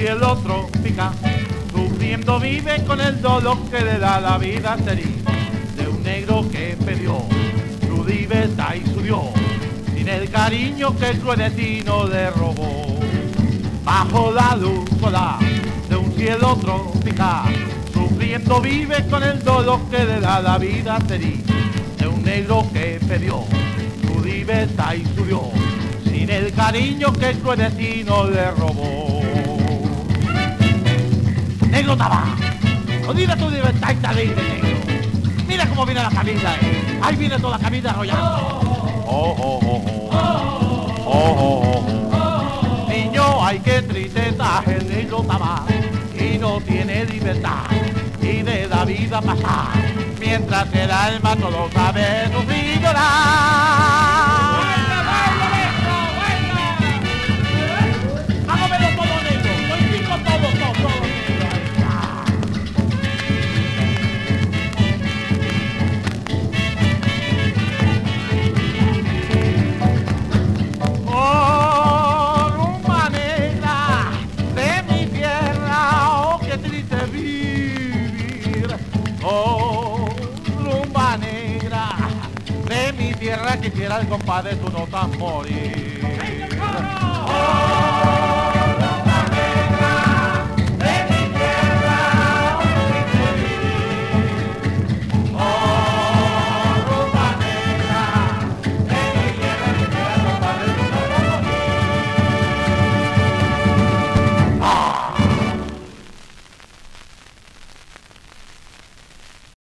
cielo tropical. Sufriendo vive con el dolor que le da la vida sería de un negro que perdió su libertad y su Dios, sin el cariño que el clandestino le robó. Bajo la luz solar de un cielo tropical, sufriendo vive con el dolor que le da la vida sería de un negro que perdió su libertad y su Dios, sin el cariño que el clandestino le robó. Negro Tabá, olvida tu libertad y te alegre, negro. Mira cómo viene la camisa, ahí viene toda la camisa arrollando. Oh, oh, oh, oh. Oh, oh, oh. Niño, ay, qué tristeza el negro Tabá, y no tiene libertad, y de la vida pasar, mientras el alma todo sabe sufrir y llorar. Oh, rumba negra de mi tierra, quisiera el compadre tú no tan morir.